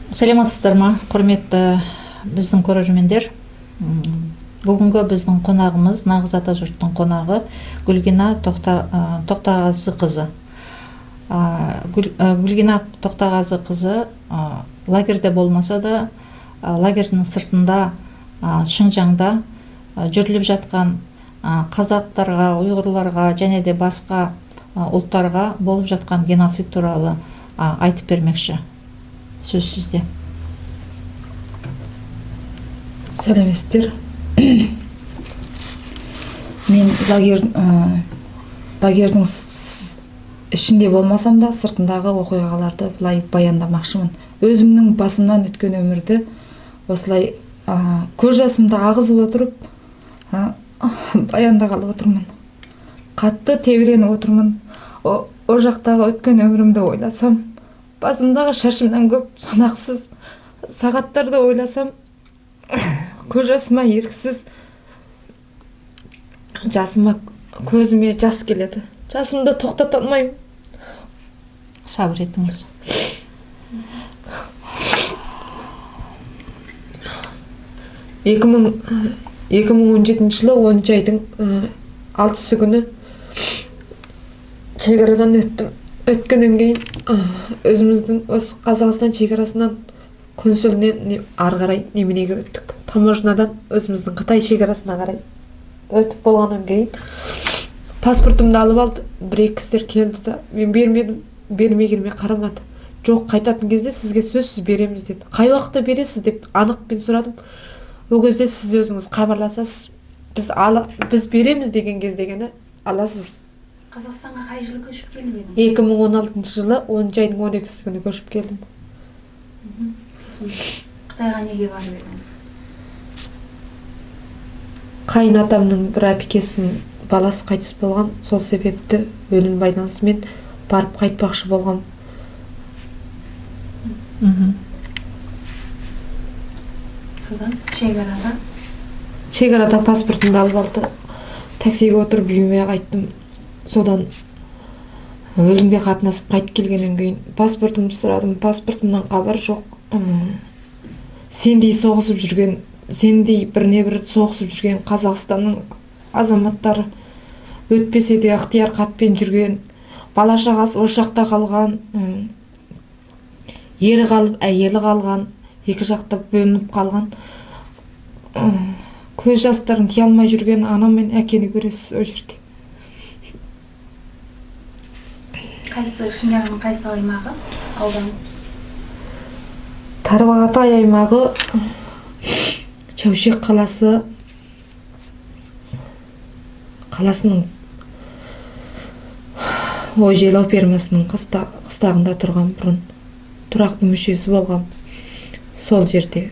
Саламатсыздармы, құрметті біздің көрермендер. Бүгінгі біздің қонағымыз, нағыз ата жұрттың қонағы Гүлгина Тоқтағазы қызы. Гүлгина Тоқтағазы қызы лагерде болмаса да, лагердің сыртында, Шыңжаңда жүріліп жатқан қазақтарға, ұйғырларға және де басқа ұлттарға болып жатқан геноцид туралы айтып бермекші. Сөз сізде. Сәлеметсіздер. Мен лагердің ішінде болмасам да, сыртындағы оқиғаларды былай баяндамақшымын. Өзімнің басымнан өткен өмірді осылай көз жасымды ағызып отырып баяндағалы отырмын. Қатты тебіреніп отырмын. О жақтағы өткен өмірімді ойласам, басымдағы шашымнан көп санақсыз сағаттарды ойласам, көз жасыма еріксіз көзіме жас келеді. Жасымды тоқтата алмаймын. Сабыр етіңіз. Екі мың 2017 жылы 10 айдың 6 күні шекарадан өттім. Өткеннен кейін өзіміздің Қазақстан шекарасынан консулінен ары қарай неменеге өттік. Таможнядан өзіміздің Қытай шекарасына қарай өтіп болғаннан кейін паспортымды алып алды. Бір-екі кісілер келді да, мен бермедім, бермегеніме қарамады. Жоқ, қайтатын кезде сізге сөзсіз береміз деді. Қай уақытта бересіз деп анықпен сұрадым. Ол кезде сіз өзіңіз хабарласасыз, біз береміз деген кездегені аласыз. Қазақстанға қай жылы көшіп келіп едің? 2016 жылы 10 айдың 12 күні көшіп келдім. Сосын Қытайға неге барып едіңіз? Қайын атамның бір әпкесінің баласы қайтыс болған, сол себепті өлім байланысымен барып қайтпақшы болған. Содан шекарада? Шекарада паспортымды алып алды. Таксиге отырып үйіме қайттым. Содан өлімге қатынасып қайтып келгеннен кейін паспортымды сұрадым. Паспортымнан хабар жоқ. Сендей біріне-бір соғысып жүрген Қазақстанның азаматтары, өтпесе де ықтияр қатпен жүрген, бала шағасы осы жақта қалған, ері қалып, әйелі қалған, екі жақта бөлініп қалған, көз жастарын тия алмай жүрген ана мен әкені көресіз ол жерде. Қайсы Шыңжаңның қайсы аймағы? Ауданы? Тарбағатай аймағы, Чаушек қаласының Ой-Желау фермасының қыстағында тұрған, бұрын тұрақты мүшесі болған, сол жерде.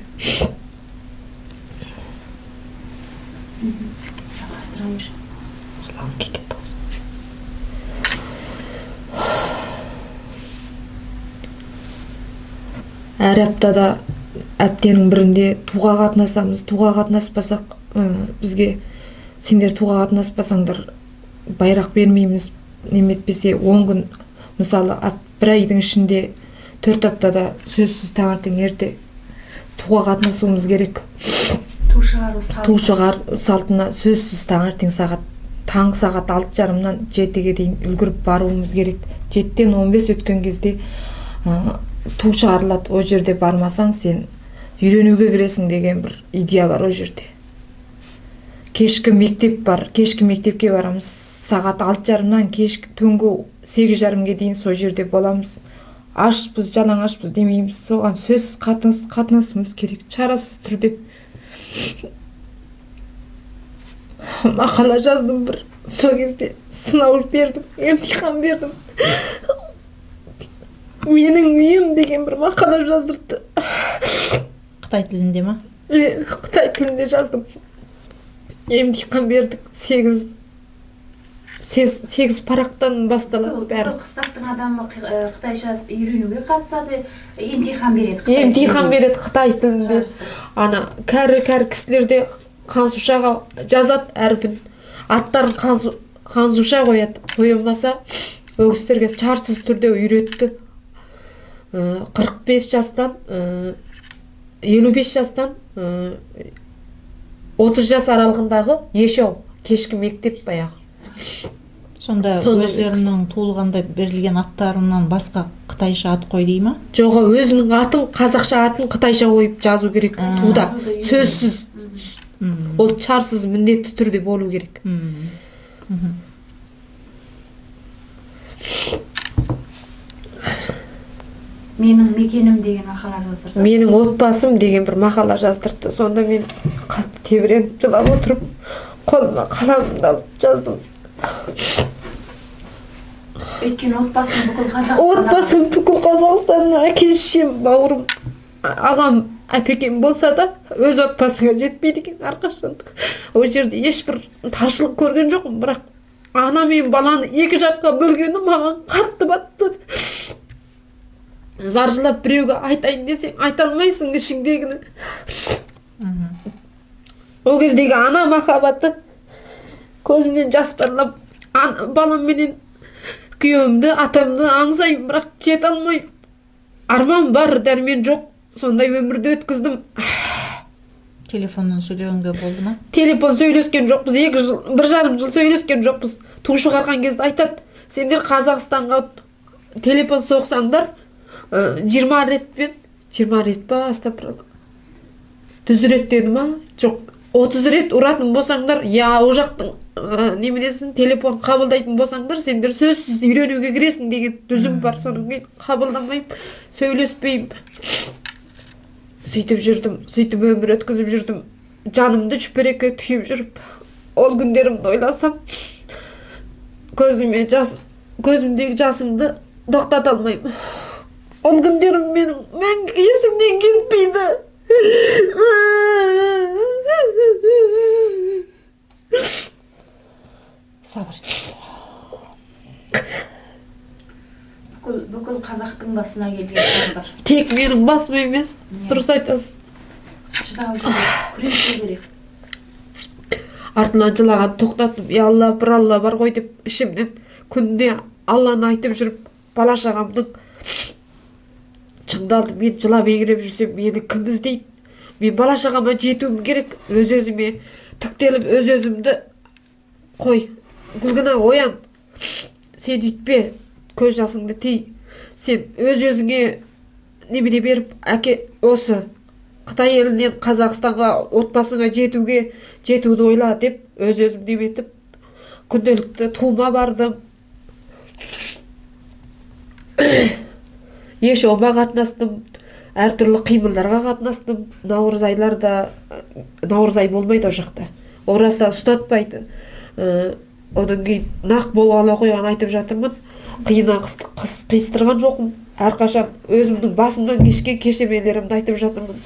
Әр аптада әптенің бірінде туға қатынасамыз. Туға қатынаспасақ, бізге сендер туға қатынаспасаңдар байрақ бермейміз, неметпесе 10 күн, мысалы бір айдың ішінде 4 аптада сөзсіз таңертең ерте туға қатынасуымыз керек. Ту шығару салтына сөзсіз таңертең таңғы сағат 6:30-нан 7-ге дейін үлгіріп баруымыз керек. 7-тен 15 өткен кезде ту шығарылады. О жерде бармасаң сен үйренуге кіресің деген бір идея бар о жерде. Кешкі мектеп бар. Кешкі мектепке барамыз. Сағат 6:30-нан түнгі 8:30-ге дейін сол жерде боламыз. Ашпыз, жалаңашпыз демейміз. Соған сөз қатынасымыз керек. Шарасыз түрде. Мақала жаздым бір. Сол кезде сынау бердім, емтихан бердім. Менің үйім деген бір мақала жаздырды. Қытай тілінде ма? Қытай тілінде жаздым. Емтихан бердік. 8 парақтан басталады бәрі. Қыстақтың адамы қытайша үйренуге қатысады, емтихан береді. Емтихан береді Қытай тілінде. Ана кәрі кісілерде қаншушаға жазады әрбір. Аттарын қаншуша қояды. Қойылмаса, өгістерге шартсыз түрде үйретті. 45 жастан 55 жастан 30 жас аралығындағы ешеу кешкі мектеп баяғы. Сонда өздерінің туылғанда берілген аттарынан басқа қытайша ат қой дей ма? Жоға, өзінің атын, қазақша атын қытайша қойып жазу керек туда. Сөзсіз. Ол чарсыз міндетті түрде болу керек. Менің мекенім деген мақала жаздырды. Менің отбасым деген бір мақала жаздырды. Сонда мен қатты тебіреніп жылап отырып, қолыма қаламымды алып жаздым. Өйткені отбасым бүкіл Қазақстан. Отбасым бүкіл Қазақстанның әке-шешем, бауырым, ағам, әпекем болса да, өз отбасыңа жетпейді екен әрқашан. Ол жерде ешбір таршылық көрген жоқпын, бірақ ана мен баланы екі жаққа бөлгені маған қатты батты. Заржылап біреуге айтайын десең, айта алмайсың ішіңдегіні. Ол кездегі ана махаббаты көзімнен жас парлап, балам менен күйеуімді, атамды аңсаймын, бірақ жете алмаймын. Арман бар, дәрмен жоқ. Сондай өмірді өткіздім. Телефоннан сөйлегенге болды ма? Телефон сөйлескен жоқпыз, 1,5 жыл сөйлескен жоқпыз. Ту шығарған кезде айтады, сендер Қазақстанға телефон соқсаңдар, 20 рет па, астапыралла. 100 рет деді ма? Жоқ, 30 рет ұратын болсаңдар, я о жақтың неменесін телефон қабылдайтын болсаңдар, сендер сөзсіз үйренуге кіресің деген дүзім бар. Соның кейін қабылдамайым, сөйлеспейім. Сөйтіп жүрдім, сөйтіп өмір өткізіп жүрдім. Жанымды шүперекке түйіп жүріп, ол күндерімді ойласам, көзімдегі жасымды тоқтата алмаймын. Ол күндерім менің мәңгі есімнен кетпейді. Сабыр ет. Бүкіл қазақтың басына келген бар. Тек менің басым емес, дұрыс айтасыз. Шыдау керек, күресу керек. Артынан жылаған тоқтатып, я Алла, бір Алла бар ғой деп ішімнен күнде Алланы айтып жүріп, бала шағамның шыңдалды. Мен жылап еңіреп жүрсем, мені кім іздейді? Мен бала шағама жетуім керек. Өз-өзіме тіктеліп, өз-өзімді қой. Гүлгіна, оян. Сен үйтпе, көз жасыңды тей. Сен өз-өзіңе немене беріп, әке осы Қытай елінен Қазақстанға отбасыңа жетуді ойла деп өз-өзім неметіп, күнделікті туыма бардым. Еш ома қатынастым, әртүрлі қимылдарға қатынастым. Наурыз ай болмайды о жақта. Оразда ұстатпайды. Одан кейін нақ болғалы қойған айтып жатырмын. Қиына қиыстырған жоқпын. Әрқашан өзімнің басымнан кешкен кешемелерімді айтып жатырмын.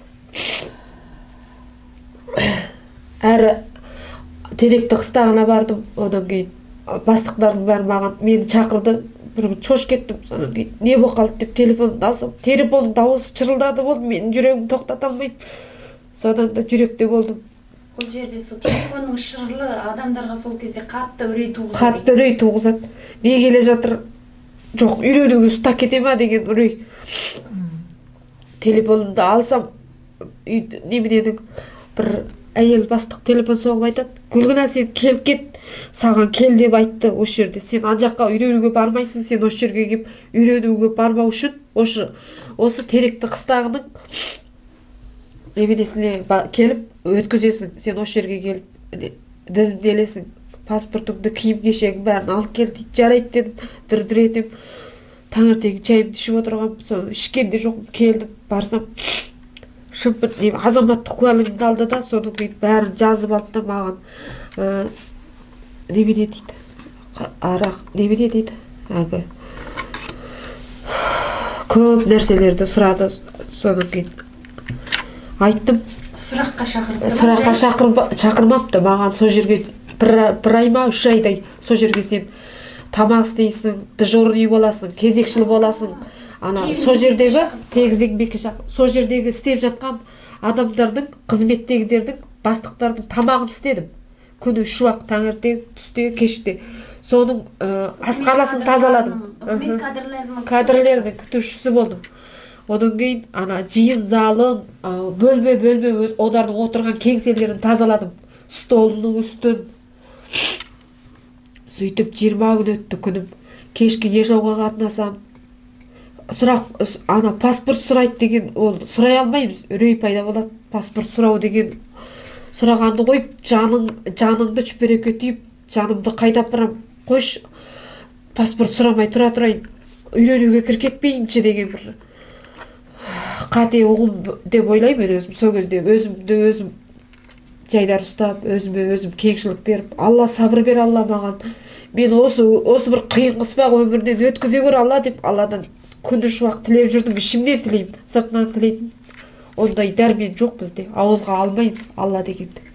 Әрі теректі қыстағына бардым. Одан кейін бастықтардың бәрі маған мені шақырды. Бір күн шош кеттім. Содан кейін не болып қалды деп телефонды алсам, телефонның дауысы шырылдады болды. Менің жүрегім тоқтата алмаймын. Содан да жүректе болдым. Бұл жерде сол телефонның шырылы адамдарға сол кезде қатты үрей туғызады. Қатты үрей туғызады. Не келе жатыр? Жоқ, үйренуге ұста кете ма деген үрей. Телефонымды алсам, немененің бір әйел бастық телефон соғып айтады. Гүлгіна, сен келіп кет, саған кел деп айтты осы жерде. Сен ана жаққа үйренуге бармайсың, сен осы жерге келіп үйренуге бармау үшін осы теректі қыстағының неменесіне келіп өткізесің. Сен осы жерге келіп дізімделесің, паспортыңды, киім кешегің бәрін алып кел дейді. Жарайды дедім, дір-дір етем. Таңертең шайымды ішіп отырғам, соны ішкен де жоқпын, келдім, барсам шымпыр азаматтық куәлігімді алды да, соның кейін бәрін жазып алды да маған немене дейді, арақ немене дейді, көп нәрселерді сұрады. Соның кейін айттым. Сұраққа шақырмапты маған. Сол жерге бір ай ма, 3 айдай сол жерге сен тамақ істейсің, дежурный боласың, кезекшіл боласың. Сол жердегі тегіз еңбекке сол жердегі істеп жатқан адамдардың, қызметтегілердің, бастықтардың тамағын істедім. Күні 3 уақыт, таңертең, түсте, кеште. Соның асқарасын тазаладым. Үкімет кадрларының Кадрлердің күтушісі болдым. Одан кейін ана жиын залын, бөлме олардың отырған кеңселерін тазаладым. Столының үстін. Сөйтіп 20 күн өтті күнім. Кешкі ешауға қатынасам. Ана паспорт сұрайды деген, ол сұрай алмаймыз. Үрей пайда болады. Паспорт сұрау деген сұрағанды қойып, жаныңды шүперекке түйіп, жанымды қайдап барам. Қойш, паспорт сұрамай тұра тұрайын. Үйренуге кіркетпейінші деген бір қате ұғым деп ойлаймын өзім. Сол кезде өзімді өзім жайдар ұстап, өзіме өзім кеңшілік беріп, Алла сабыр бер, Алла маған. Мен осы бір қиын қыспақ өмірден өткізе көр Алла деп, Алладан күні шуақ тілеп жүрдім. Ішімнен тілеймін, сыртынан тілейтін. Ондай дәрмен жоқ бізде. Ауызға алмаймыз Алла дегенді.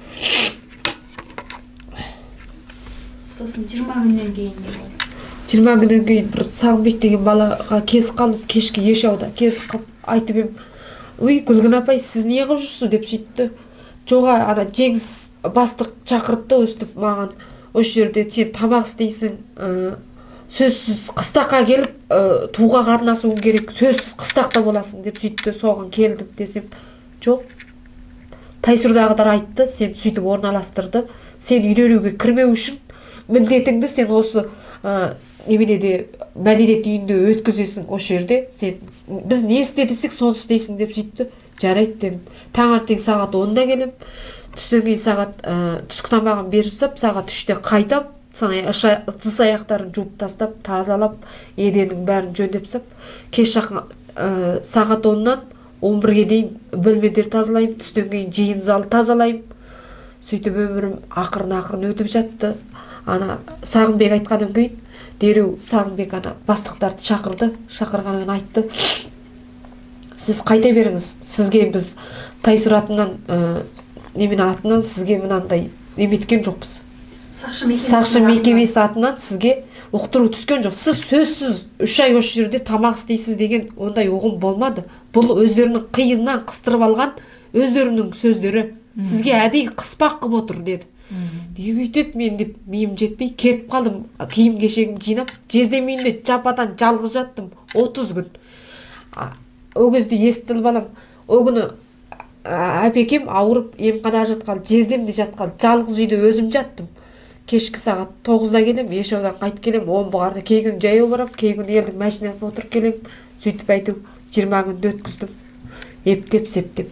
Сосын 20 күннен кейін не болды? 20 күннен кейін бір Сағынбек деген балаға кезіп қалып, кешкі ешауда кезіп қалып айтып ем, "Ой, Гүлгін апай, сіз не қылып жүрсіз?" деп сөйтті. Жоға, ана Жеңіс бастық шақырыпты өстіп маған. Осы жерде сен тамақ істейсің, сөзсіз қыстаққа келіп, туға қатынасуың керек, сөзсіз қыстақта боласың деп сөйтті. Соған келдім десем, жоқ. Тайсұрдағыдар айтты, сен сөйтіп орналастырды. Сен үйренуге кірмеу үшін міндетіңді сен осы неменеде мәдениет үйінде өткізесің осы жерде. Сен біз не істедесек соны істейсің деп сөйтті. Жарайды дедім. Таңертең сағат 10-да келем. Түстен кейін сағат түскі тамағын беріп, сағат 3-те қайтам. Тыс аяқтарын жуып тастап, тазалап, еденнің бәрін жөндеп сап, кеш жақын сағат 10-нан 11-ге дейін бөлмелер тазалаймын. Түстен кейін жиын залы тазалаймын. Сөйтіп өмірім ақырын өтіп жатты. Ана Сағынбек айтқаннан кейін дереу Сағынбек ана бастықтарды шақырғанын айтты. Сіз қайта беріңіз, сізге біз Тайсұр атынан, немен атынан сізге мынандай неметкен жоқпыз. Сақшы мекемесі атынан сізге ұқтыру түскен жоқ. Сіз сөзсіз 3 ай осы жерде тамақ істейсіз деген ондай ұғым болмады. Бұл өздерінің қиыннан қыстырып алған өздерінің сөздері. Сізге әдейі қыспақ қып отыр деді. Неге өйтеді мен деп миым жетпей кетіп қалдым. Киім кешегім жинап, жездем үйінде жападан жалғыз жаттым 30 күн. О кезде естіліп балам, о күні әпекем ауырып емханаға жатқалы, жездем де жатқалы, жалғыз үйде өзім жаттым. Кешкі сағат 9-да келем, ешаудан қайт келем, Омбығарда кей күн жаяу барам, кей күн елдің машинасына отырып келем. Сөйтіп айту 20 күнді өткіздім. Ептеп, септеп.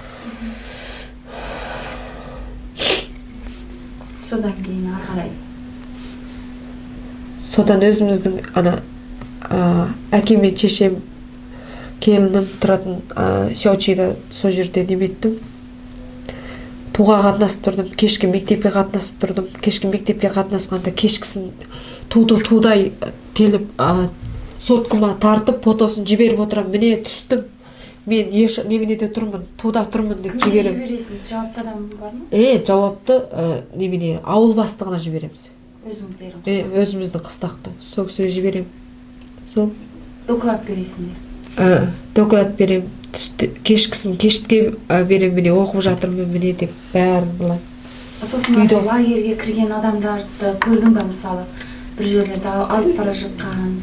Содан кейін арқалай. Содан өзіміздің әкем мен шешем, келінім тұратын Щаучида сол жерде неметтім. Туға қатынасып тұрдым, кешкі мектепке қатынасып тұрдым. Кешкі мектепке қатынасқанда кешкісін тудай теліп, соткыма тартып, фотосын жіберіп отырам. Міне түстім. Мен неменеде тұрмын, туда тұрмын деп жіберем. Кімге жібересің? Жауапты адам бар ма? Жауапты немене ауыл бастығына жібереміз. Өзіңдерің? Өзіміздің қыстақты. Сол кісіге жіберем. Сол. Доклад бересіңдер? Доклад берем. Кешкісін кешке берем, міне оқып жатырмын, міне деп бәрін былай. Сосын лагерге кірген адамдарды көрдің бе мысалы? Бір жерлерде алып бара жатқан?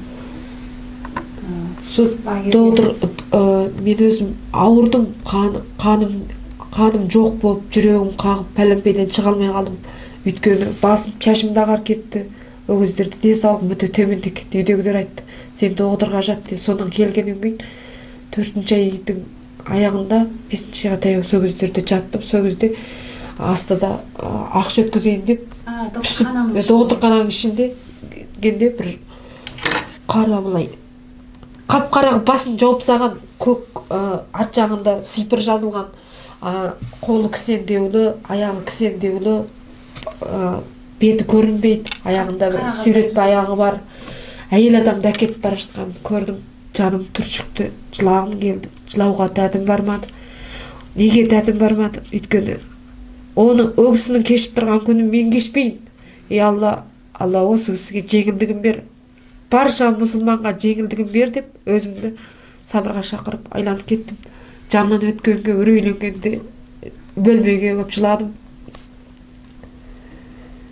Мен өзім ауырдым, қаным жоқ болып, жүрегім қағып, пәлемпеден шыға алмай қалдым. Өйткені басым, шашымды ағар кетті. О кездерде денсаулығым өте төмендеп кетті. Үйдегілер айтты, сен доғдырға жат деп. Содан келгеннен кейін 4-ші айдың аяғында 5-ші айға таяу сол кездерде жаттым. Сол кезде астыда ақша өткізейін деп доғдырхананың ішінде генде бір қара былай қап-қарағы басын жауып саған көк арт жағында сипыр жазылған, қолы кісендеулі, аяғы кісендеулі, беті көрінбейді, аяғында бір сүйретпе аяғы бар. Әйел адамды әкетіп бара жатқанын көрдім. Жаным түршікті, жылағым келді. Жылауға дәтім бармады. Неге дәтім бармады? Өйткені оны о кісінің кешіп тұрған күні мен кешпейін. Алла осы кісіге жеңілдігін бер. Барша мұсылманға жеңілдігін бер деп өзімді сабырға шақырып айланып кеттім. Жаннан өткенге, үрейленгенде бөлмеге өп жыладым.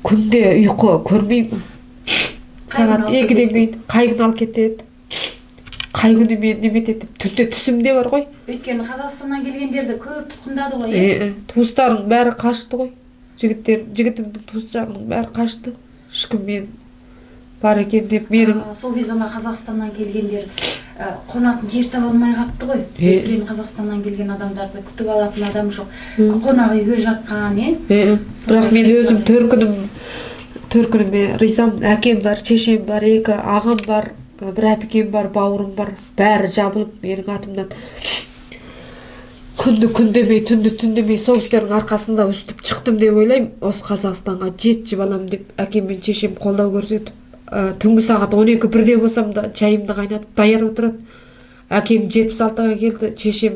күнде ұйқы көрмеймін. Сағат 2-ден кейін қай күн алып кетеді. Қай күні мен неметеді, түнде түсімде бар ғой. Өйткені Қазақстаннан келгендерді көп тұтқындады ғой. Туыстарының бәрі қашты ғой. Жігітімнің туыс жағының бәрі қашты. Ешкім мен бар екен деп менің. Сол кезде Қазақстаннан келгендер қонатын жер таба алмай қапты ғой. Өйткені Қазақстаннан келген адамдарды күтіп алатын адам жоқ. Қонақ үйге жатқан, Бірақ мен өзім төркініме ризамын. Әкем бар, шешем бар, 2 ағам бар, бір әпкем бар, бауырым бар. Бәрі жабылып менің атымнан. Күнді күндемей, түнді түндемей соғыстердің арқасында өстіп шықтым деп ойлаймын. Осы Қазақстанға жетші балам деп әкем мен шешем қолдау көрсетіп. Түнгі сағат 12-1-де болсам да чайымды қайнатып даяр отырады. Әкем 76-ға келді, шешем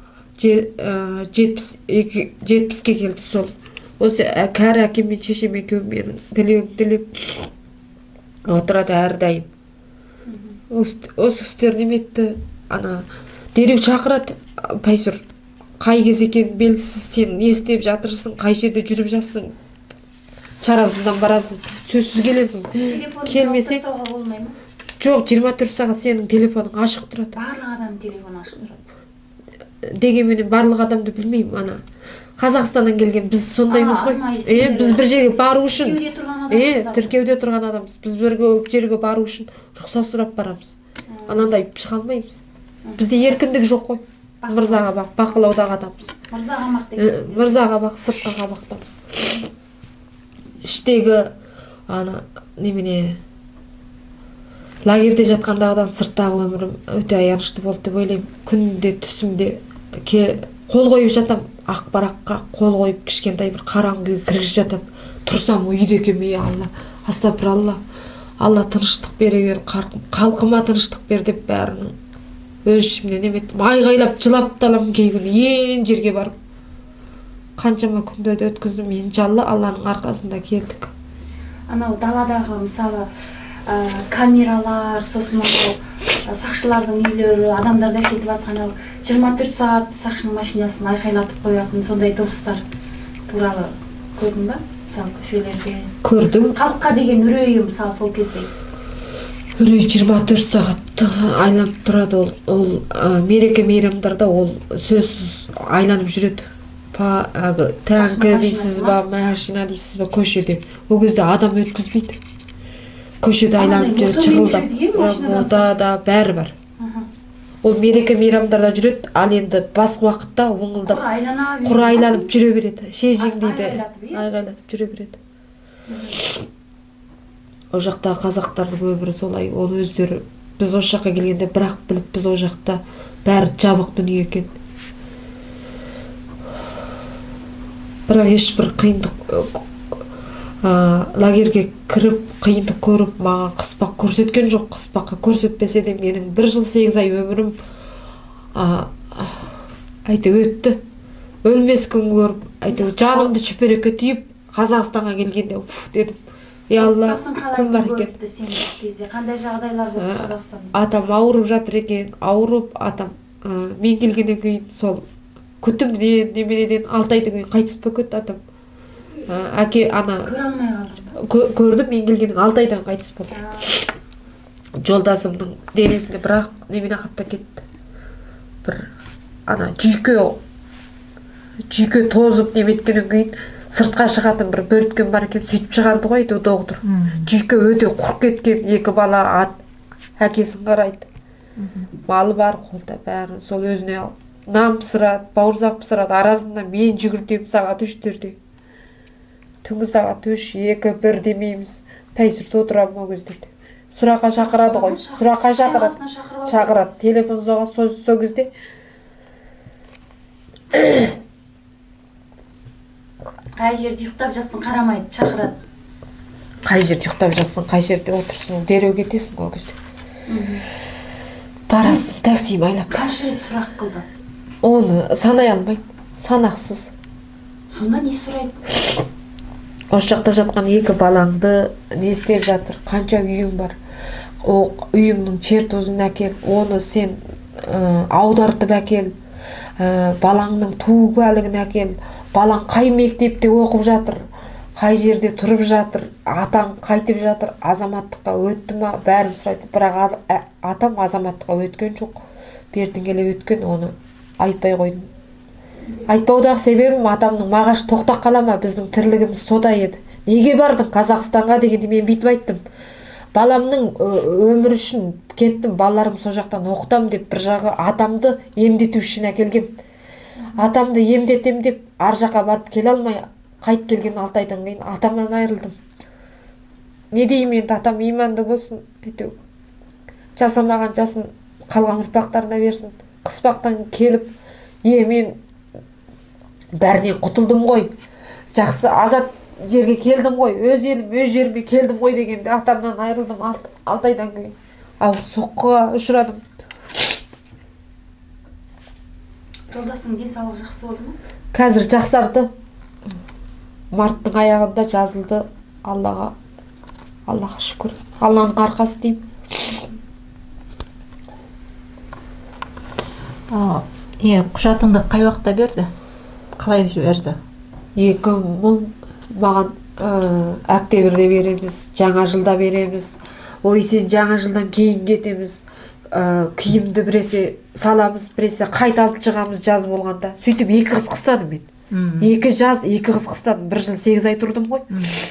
70-ке келді. Сол осы кәрі әкем мен шешем екеуі менің тілеуімді тілеп отырады әрдайым. Осы істер неметті, дереу шақырады. Пайсұр, қай кез екен белгісіз, сен не істеп жатырсың, қай жерде жүріп жатсың, шарасыздан барасың, сөзсіз келесің. Келмесе жоқ, 24 сағат сенің телефоның ашық тұрады. Барлық адамның телефоны ашық тұрады. Дегенмен барлық адамды білмеймін. Қазақстаннан келген біз сондаймыз ғой. Біз бір жерге бару үшін, тіркеуде тұрған адамбыз. Біз бір жерге бару үшін рұқсат сұрап барамыз. Анандай шыға алмаймыз. Бізде еркіндік жоқ қой. Мырзаға бақ, бақылаудағы адамбыз. Мырзаға бақ, сыртқа қабақтамыз. Іштегі немене лагерде жатқандағыдан сырттағы өмірім өте аянышты болды деп ойлаймын. Күнде түсімде қол қойып жатам, ақ бараққа қол қойып кішкентай бір қараңғы үйге кіргізіп жатады. Тұрсам үйде екем, Алла, астапыралла, Алла тыныштық бере бер, халқыма тыныштық бер деп бәрінің өз ішімнен еметтім. Айғайлап, жылап таламын кей күні, ең жерге барып. Қаншама күндерді өткіздім, иншалла Алланың арқасында келдік. Анау даладағы мысалы камералар, сосын сақшылардың үйлері, адамдарды әкетіп жатқан 24 сағат сақшының машинасын айқайлатып қоятын сондай дыбыстар туралы көрдің ба? Мысалы көшелерде көрдім. Халыққа деген үрейі мысалы сол кезде. Үрей 24 сағат айланып тұрады. Ол мереке мейрамдарда ол сөзсіз айланып жүреді. Тәңкі дейсіз ба, машина дейсіз ба, көшеде. Ол кезде адам өткізбейді. Көшеде айланып жүреді, шырылдап. Мода да бәрі бар. Ол мереке мейрамдарда жүреді, ал енді басқа уақытта оңылдап құр айланып жүре береді. Шежең дейді, айғайлап жүре береді. Ол жақта қазақтардың өмірі солай, ол өздері. Біз о жаққа келгенде бірақ біліп, біз о жақта бәрі жабық дүние екен. Бірақ ешбір қиындық лагерге кіріп, қиындық көріп, маған қыспақ көрсеткен жоқ. Қыспаққа көрсетпесе де менің 1 жыл 8 ай өмірім өтті. Өлмес күн көріп, жанымды шүперекке түйіп, Қазақстанға келгенде дедім. Алла, күн бар екен. Қандай жағдайлар болды Қазақстанда? Атам ауырып жатыр екен, ауырып, атам мен келгеннен кейін сол күтімнен, неменеден 6 айдан кейін қайтыс болып кетті атам. Әке, көре алмай қалдым. Көрдім, мен келгеннен 6 айдан қайтыс болды. Жолдасымның денесінде бірақ немене қапта кетті. Бір жүйке тозып неметкеннен кейін сыртқа шығатын бір бөрткен бар екен, сөйтіп шығарды ғой, доғдыр. Жүйке өте құрып кеткен, 2 бала әкесін қарайды. Малы бар қолда бәрі, сол өзіне нан пісірады, бауырсақ пісірады, арасында мен жүгіртем сағат 3-терде. Түнгі сағат 3-2-1 демейміз, пәйсірді отырамын о кездерде. Сұраққа шақырады ғой, сұраққа шақырады, телефон соғады сол кезде. Қай жерде ұйықтап жатсың, қарамайды, шақырады. Қай жерде ұйықтап жатсың, қай жерде отырсың, дереу кетесің о кезде. Барасың, такси майлап. Қанша рет сұрақ қылды? Оны санай алмаймын, санақсыз. Сонда не сұрайды? Осы жақта жатқан 2 балаңды не істеп жатыр, қанша үйің бар, үйіңнің чертозын әкел, оны сен аудартып әкел, балаңның туу куәлігін әкел, балаң қай мектепте оқып жатыр, қай жерде тұрып жатыр, атаң қайтып жатыр, азаматтыққа өтті ма, бәрін сұрайды. Бірақ атам азаматтыққа өткен жоқ. Бертін келе өткен, оны айтпай қойдым. Айтпаудағы себебім атамның мағаш тоқтақ қала ма, біздің тірлігіміз сода еді. Неге бардың Қазақстанға дегенде мен бүйтіп айттым. Баламның өмірі үшін кеттім, балаларым сол жақтан оқытам деп, бір жағы атамды емдету үшін әкелгем. Атамды емдетем деп, ар жаққа барып келе алмай, қайт келген 6 айдан кейін атамнан айырылдым. Не деймін енді, атам иманды болсын, әйтеу жасамаған жасын қалған ұрпақтарына берсін. Қыспақтан келіп, мен бәрінен құтылдым ғой, жақсы азат жерге келдім ғой, өз елім, өз жеріме келдім ғой дегенде атамнан айырылдым 6 айдан кейін. Ауыр соққыға ұшырадым. Жолдасың денсаулығы жақсы болды ма? Қазір жақсарды. Марттың аяғында жазылды. Аллаға шүкір. Алланың арқасы деймін. Құжатыңды қай уақытта берді? Қалай жіберді? 2000 маған октябрьде береміз, жаңа жылда береміз. Ой, сен жаңа жылдан кейін кетеміз. Киімді біресе саламыз, біресе қайта алып шығамыз жаз болғанда. Сөйтіп 2 қыз қыстадым мен. 2 жаз, 2 қыз қыстадым. 1 жыл 8 ай тұрдым ғой.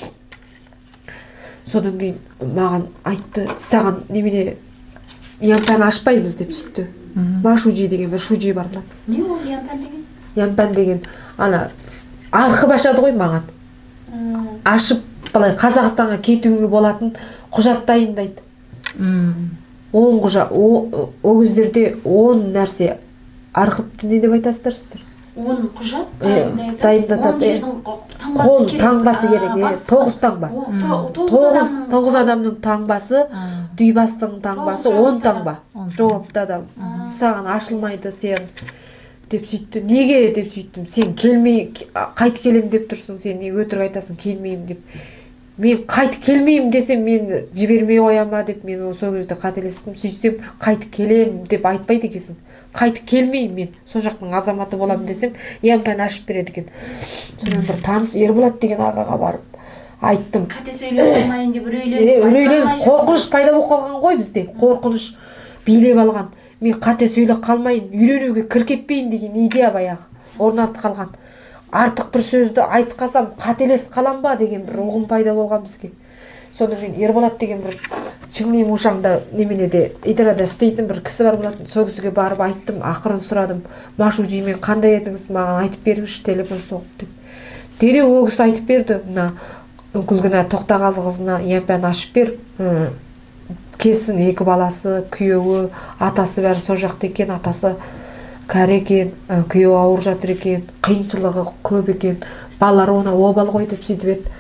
Содан кейін маған айтты, саған немене ямпан ашпаймыз деп сөйтті. Машуджи деген бір шуджи бар білады. Не ол ямпан деген? Ямпан деген ана арқып ашады ғой маған. Ашып былай Қазақстанға кетуге болатын құжат дайындайды. 10 құжат, о кездерде 10 нәрсе арқыпты не деп айтасыздар сіздер? 10 құжат дайындатады. Қол таңбасы керек, 9 таңба. 9 адамның таңбасы, дүйбастың таңбасы, 10 таңба. Жауапты адам. Саған ашылмайды сен деп сөйтті. Неге деп сөйттім. Сен келмей, қайт келем деп тұрсың, сен не өтірік айтасың, келмеймін деп. Мен қайт келмеймін десем, мен жібермей қояма деп, мен сол кезде қателестім. Сөйтсем, қайт келем деп айтпайды екенсің. Қайт келмеймін мен, сол жақтың азаматы боламын десем, ямпан ашып береді екен. Сонан бір таныс Ерболат деген ағаға барып айттым. Қате сөйлеп қалмайын деп үрейленіп, қорқыныш пайда болып қалған ғой бізде. Қорқыныш билеп алған. Мен қате сөйлеп қалмайын, үйренуге кір кетпейін деген идея баяғы орнатып қалған. Артық бір сөзді айтып қалсам, қателесіп қалам ба деген бір ұғым пайда болған бізге. Содан мен Ерболат деген бір Чыңли Мушаңда неменеде идарада істейтін бір кісі бар болатын. Сол кісіге барып айттым, ақырын сұрадым. Машуджимен қандай едіңіз, маған айтып беріңізші, телефон соғып деп. Дереу ол кісі айтып берді. Мына Гүлгүна Тоқтағазықызына ямпан ашып бер. Кесін 2 баласы, күйеуі, атасы бәрі сол жақта екен, атасы кәрі екен, күйеуі ауыр жатыр екен, қиыншылығы көп екен, балалары ona обал ғой деп сөйтіп еді.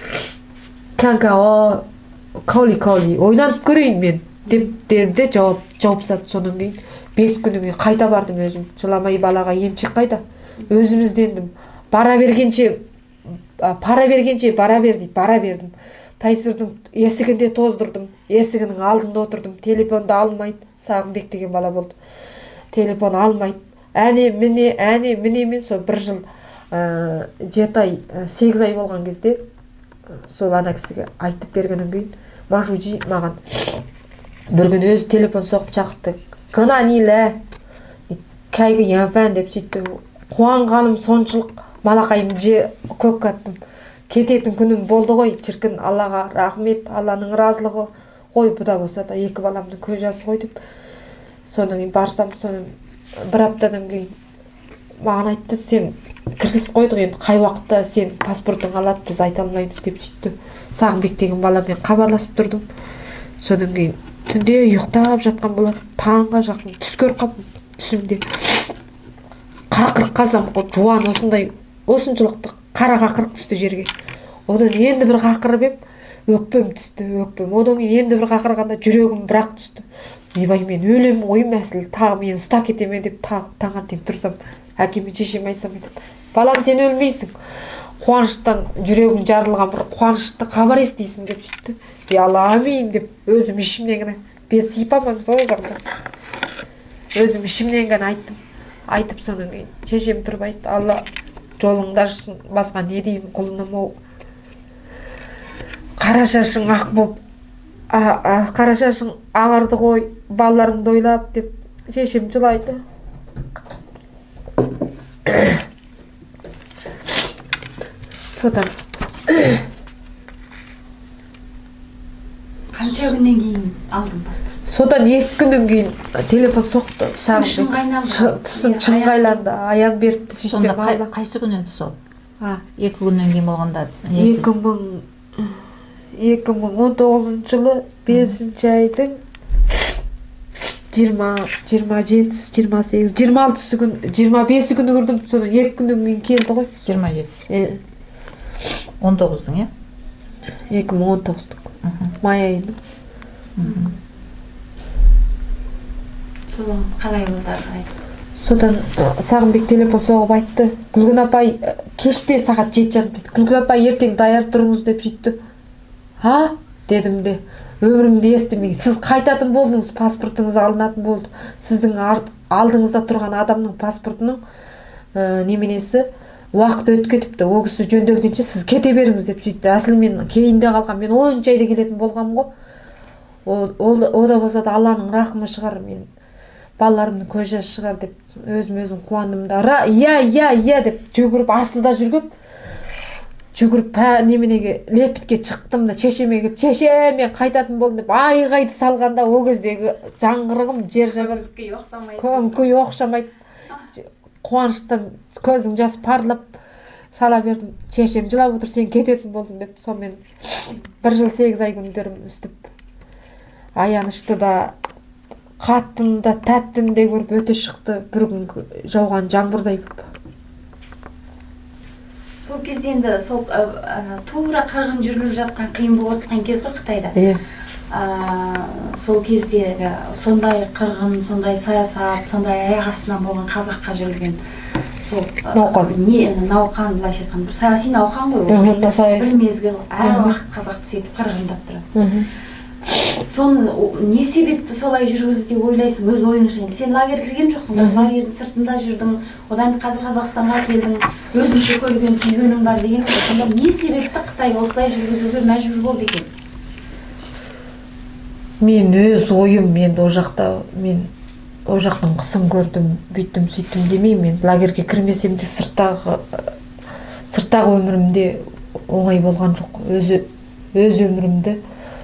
Канка, каули, ойланып көрейін мен деп деді, жауапсады. Содан кейін 5 күннен қайта бардым өзім. Жыламай балаға емшек қайда? Өзіміздендім. Пара бергенше бара бер дейді, бара бердім. Тайсырдың есігінде тоздырдым, есігінің алдында отырдым, телефонды алмайды. Сағынбек деген бала болды. Телефон алмайды. Әне міне мен сол 1 жыл 7 ай 8 ай болған кезде сол ана кісіге айтып бергеннен кейін Машуджи маған бір күн өзі телефон соғып шақырды. Гынанилә кәйгі ямпан деп сөйтті. Қуанғаным соншылық, малақайымды көк аттым. Кететін күнім болды ғой, шіркін, Аллаға рахмет, Алланың разылығы ғой, бұда болса да 2 баламның көз жасы ғой деп. Содан кейін барсам, соның 1 аптадан кейін маған айтты, сен кіргізіп қойдық, енді қай уақытта сен паспортың алады, біз айта алмаймыз деп сөйтті. Сағынбек деген баламен хабарласып тұрдым. Содан кейін түнде ұйықтап жатқан болар, таңға жақын түс көріп қалдым түсімде. Қақырық қазам, жуан осыншылықты қара қақырық түсті жерге. Одан енді бір қақырып ем, өкпем түсті, өкпем. Одан енді бір қақырғанда жүрегім бірақ түсті. Ебай, мен өлем ғой мәсіл, тағы мен ұста кетеме деп таңертең тұрсам, әкеме шешеме айтсам едім. Балам, сен өлмейсің. Қуаныштан жүрегің жарылған бір қуанышты хабар естисің деп сөйтті. Амин деп өзім ішімнен ғана, мен сипамаймын сол жағында. Өзім ішімнен ғана айттым. Айтып соның кейін шешем тұрып айтты, Алла жолыңда ашсын, басқа не деймін, құлыным оу. қара шашың ақ боп, қара шашың ағарды ғой, балаларыңды ойлап деп шешем жылайды. Содан қанша күннен кейін алдым паспорт? Содан 2 күннен кейін телефон соқты. Түсім шыңғайланды, аян беріпті сөйтсем Сонда алды. қайсы күн еді сол? 2 күннен кейін болғанда 2019 жылы 5 айдың 27, 28, 26 күн, 25 күні көрдім. Содан 2 күннен кейін келді ғой. 27. 19-дың, 2019-дың. Май айының. Содан қалай болды ары? Содан Сағынбек телефон соғып айтты. Гүлгүн апай кеште сағат 7 жарым. Гүлгүн апай ертең даяр тұрыңыз деп сөйтті. Ha dedim de. Ömrümde естімеген. Сіз қайтатын болдыңыз, паспортыңыз алынатын болды. Сіздің алдыңызда тұрған адамның паспортының неменесі уақыт өтіп кетіпті. О кісі жөнделгенше сіз кете беріңіз деп сөйтті. Әсілі мен кейінде қалған, мен 10 айда келетін болғам ғой. О да болса да Алланың рахымы шығар, мен балаларымның көз жасы шығар деп өзім қуандым да. Я деп жүгіріп астында жүгіріп неменеге лепітке шықтым да шешеме келіп, шеше мен қайтатын болдым деп айғайды салғанда о кездегі жаңғырығым жер жағы көңіл оқшамайды. Қуаныштан көздің жасы парлап сала бердім. Шешем жылап отыр, сен кететін болдың деп. Сонымен 1 жыл 8 ай күндерім үстіп аянышты да қаттын да тәттін де көріп өте шықты. Bir күн жауған жаңбырдай. Сол кезде енді сол тура қырғын жүріліп жатқан қиын болып жатқан кез ғой Қытайда. Сол кездегі сондай қырғын, сондай саясат, сондай аяқ астынан болған қазаққа жүрілген сол науқан, былайша айтқанда бір саяси науқан ғой. Бір мезгіл әр уақыт қазақты сөйтіп қырғындап тұрады. Соны не себепті солай жүргізді деп ойлайсың өз ойыңша? Сен лагерь кірген жоқсың, лагердің сыртында жүрдің, одан қазір Қазақстанға келдің, өзіңше көрген түйгенің бар деген ғой. Сонда не себепті Қытай осылай жүргізуге мәжбүр болды екен? Мен өз ойым, мен о жақтың қысым көрдім, бүйттім, сөйттім демеймін. Мен лагерге кірмесем де сырттағы өмірімде оңай болған жоқ. Өз өмірімді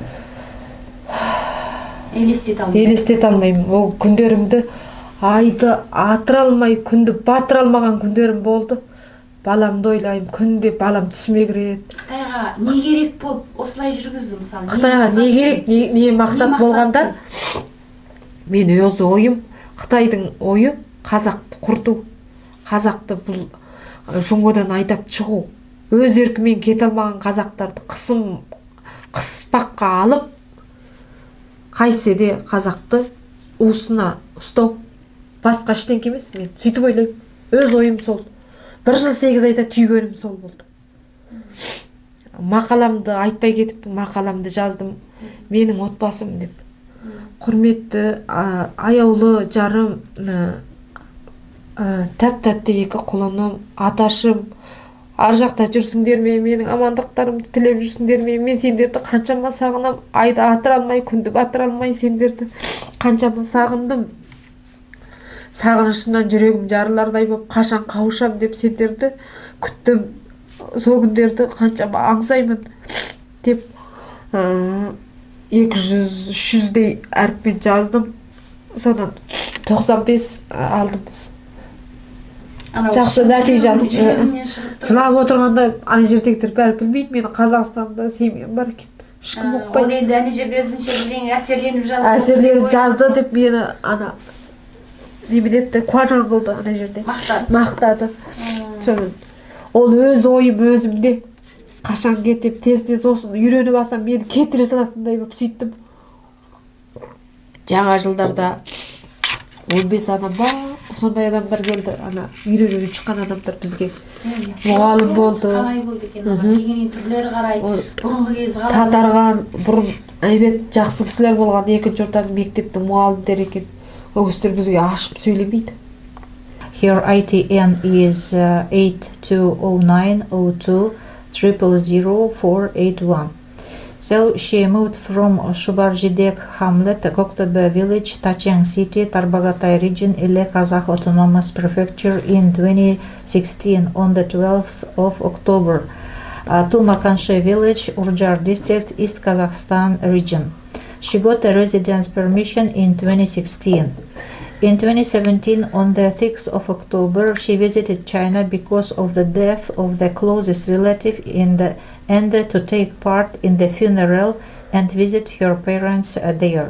елестете алмаймын. Ол күндерімді айды атыра алмай, күнді батыра алмаған күндерім болды. Баламды ойлаймын, күнде балам түсіме кіреді. Қытайға не керек болып осылай жүргізді мысалы? Қытайға не керек, не мақсат болғанда? Мен өз ойым, Қытайдың ойы қазақты құрту, қазақты бұл жоңғодан айдап шығу. Өз еркімен кете алмаған қазақтарды қыспаққа алып, қайсы де қазақты уысына ұстау. Басқа ештеңе емес, мен сөйтіп ойлаймын. Өз ойым сол. 1 жыл 8 айда түйгенім сол болды. Мақаламды айтпай кетіп, мақаламды жаздым. Менің отбасым деп. Құрметті, аяулы жарым, тәп-тәтті 2 құлыным, аташым, ар жақта жүрсіңдер ме, менің амандықтарымды тілеп жүрсіңдер ме, мен сендерді қаншама сағынам, айда атыра алмай, күнді батыра алмай сендерді қаншама сағындым. Сағынышымнан жүрегім жарылардай болып, қашан қауышам деп сендерді күттім. Сол күндерді қаншама аңсаймын деп 200-300-дей әріппен жаздым. Содан 95 алдым. Жақсы нәтиже алдым. Жылап отырғанда ана жердегілер бәрі білмейді, мені Қазақстанда семьям бар екен. Ешкім ұқпайды. Ол енді ана жерде өзінше білген әсерленіп жазды. Әсерленіп жазды деп мені ана неменетті қуажан болды ана жерде. Мақтады. Ол өз ойым өзімде. Қашан кетіп, тез осыны үйреніп алсам, мені кетіре салатындай болып сөйттім. Жаңа жылдарда 15 адам ба, сондай адамдар келді. Ана үйреніп шыққан адамдар бізге. Мұғалім болды. Қалай болды екен? Кигенің түрлері қарай. Бұрынғы кез қалай. Татарған, бұрын әйбет жақсы кісілер болған 2-ші ортаның мектептің мұғалімдері екен. Ол кісілер бізге ашып сөйлемейді. Here ITN is 820902 000481. So she moved from Shubarjidek hamlet, Koktebe village, Tachang city, Tarbagatay region, Ile Kazakh Autonomous Prefecture in 2016 on the 12th of October to Makanshe village, Urjar district, East Kazakhstan region. She got a residence permission in 2016. In 2017, on the 6th of October, she visited China because of the death of the closest relative and to take part in the funeral and visit her parents there.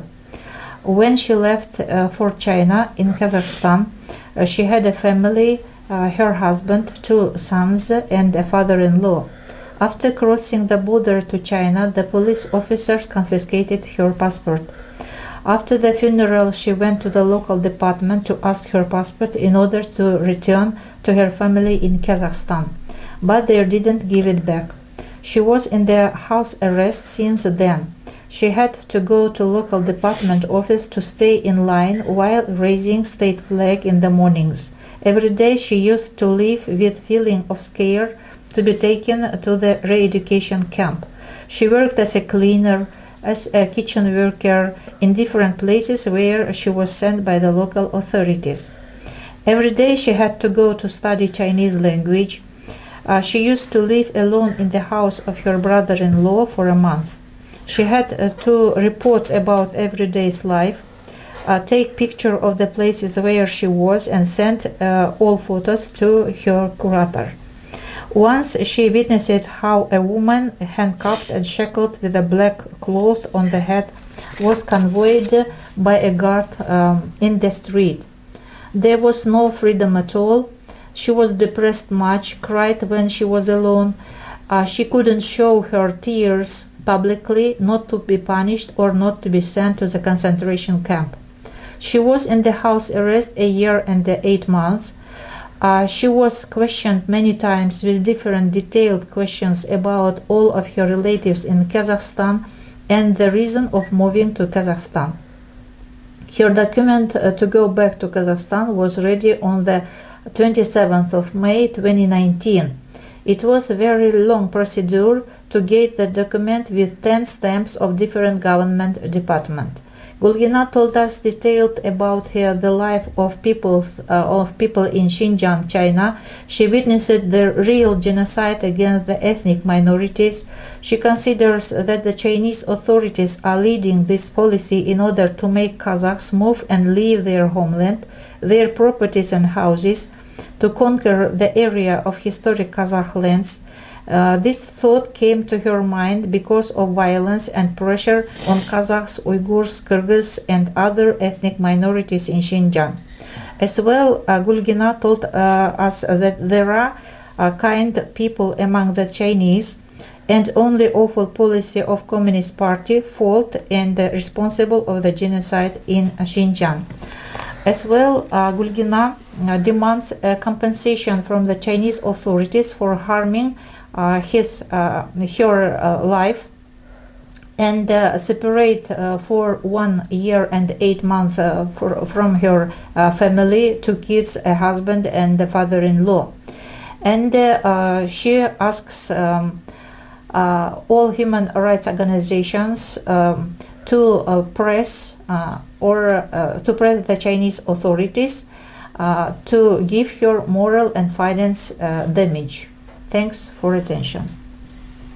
When she left for China in Kazakhstan, she had a family, her husband, 2 sons, and a father-in-law. After crossing the border to China, the police officers confiscated her passport. After the funeral, she went to the local department to ask her passport in order to return to her family in Kazakhstan, but they didn't give it back. She was in the house arrest since then. She had to go to local department office to stay in line while raising state flag in the mornings. Every day she used to live with feeling of scare to be taken to the re-education camp. She worked as a cleaner, as a kitchen worker in different places where she was sent by the local authorities. Every day she had to go to study Chinese language. She used to live alone in the house of her brother-in-law for a month. She had to report about everyday's life, take picture of the places where she was, and send all photos to her curator. Once she witnessed how a woman, handcuffed and shackled with a black cloth on the head, was conveyed by a guard in the street. There was no freedom at all. She was depressed much, cried when she was alone. She couldn't show her tears publicly, not to be punished or not to be sent to the concentration camp. She was in the house arrest a year and 8 months. She was questioned many times with different detailed questions about all of her relatives in Kazakhstan and the reason of moving to Kazakhstan. Her document to go back to Kazakhstan was ready on the 27th of May 2019. It was a very long procedure to get the document with 10 stamps of different government departments. Gulgina told us detailed about the life of people in Xinjiang, China. She witnessed the real genocide against the ethnic minorities. She considers that the Chinese authorities are leading this policy in order to make Kazakhs move and leave their homeland, their properties and houses, to conquer the area of historic Kazakh lands. This thought came to her mind because of violence and pressure on Kazakhs, Uyghurs, Kyrgyz, and other ethnic minorities in Xinjiang. As well, Gulgina told us that there are kind people among the Chinese, and only awful policy of Communist Party fault and responsible of the genocide in Xinjiang. As well, Gulgina demands compensation from the Chinese authorities for harming her life, and separate for 1 year and 8 months from her family, 2 kids, a husband, and a father-in-law. And she asks all human rights organizations to press the Chinese authorities to give her moral and finance damage. Thanks for attention.